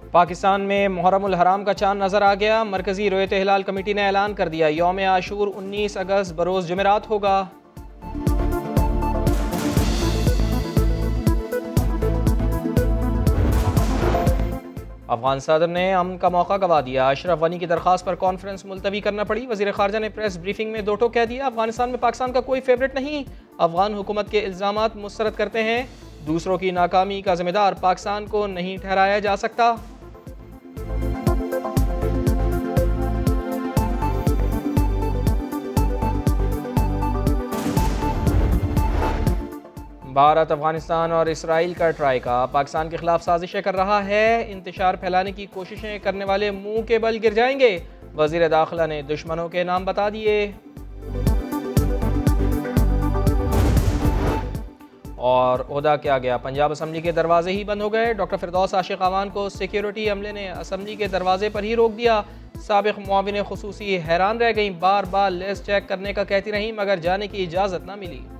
पाकिस्तान में मुहर्रम उल हराम का चांद नजर आ गया। मरकजी रोयत हिलाल कमेटी ने ऐलान कर दिया, यौम आशूर 19 अगस्त बरोज़ जुमेरात होगा। अफगान सदर ने अमन का मौका गवा दिया। अशरफ गनी की दरख्वास्त पर कॉन्फ्रेंस मुलतवी करना पड़ी। वज़ीर ख़ारजा ने प्रेस ब्रीफिंग में दो टोक कह दिया, अफगानिस्तान में पाकिस्तान का कोई फेवरेट नहीं। अफगान हुकूमत के इल्ज़ामात मुस्तरद करते हैं। दूसरों की नाकामी का जिम्मेदार पाकिस्तान को नहीं ठहराया जा सकता। भारत अफगानिस्तान और इसराइल का ट्राइका पाकिस्तान के खिलाफ साजिशें कर रहा है। इंतशार फैलाने की कोशिशें करने वाले मुंह के बल गिर जाएंगे। वजीर दाखिला ने दुश्मनों के नाम बता दिए। और ओहदा क्या गया, पंजाब असम्बली के दरवाजे ही बंद हो गए। डॉक्टर फिरदौस आशिक अवान को सिक्योरिटी अमले ने असम्बली के दरवाजे पर ही रोक दिया। साबिक मुआविन खुसूसी हैरान रह गई, बार बार लिस्ट चेक करने का कहती रही मगर जाने की इजाज़त ना मिली।